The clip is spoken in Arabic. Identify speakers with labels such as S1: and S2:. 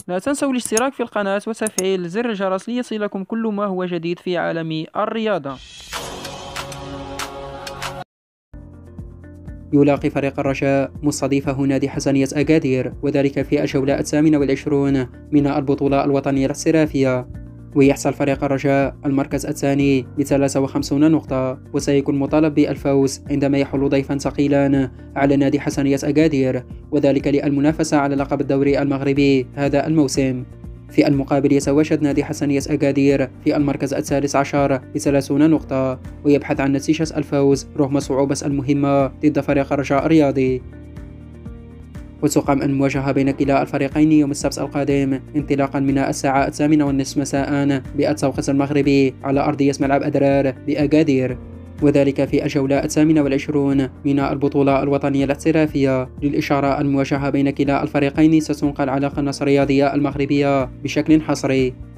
S1: لا تنسوا الاشتراك في القناة وتفعيل زر الجرس ليصلكم كل ما هو جديد في عالم الرياضة.
S2: يلاقي فريق الرجاء مستضيفه نادي حسنية أكادير، وذلك في الجولة 28 من البطولة الوطنية الاحترافية. ويحصل فريق الرجاء المركز الثاني ب53 نقطة، وسيكون مطالب بالفوز عندما يحل ضيفا ثقيلا على نادي حسنية أكادير، وذلك للمنافسة على لقب الدوري المغربي هذا الموسم. في المقابل يتواجد نادي حسنية أكادير في المركز الثالث عشر ب30 نقطة، ويبحث عن نتيجة الفوز رغم صعوبة المهمة ضد فريق الرجاء الرياضي. وتقام المواجهة بين كلا الفريقين يوم السبت القادم انطلاقا من الساعة 8:30 مساء بالتوقيت المغربي على أرضية ملعب أدرار بأكادير، وذلك في الجولة 28 من البطولة الوطنية الاحترافية. للإشارة، المواجهة بين كلا الفريقين ستنقل على قناة الرياضية المغربية بشكل حصري.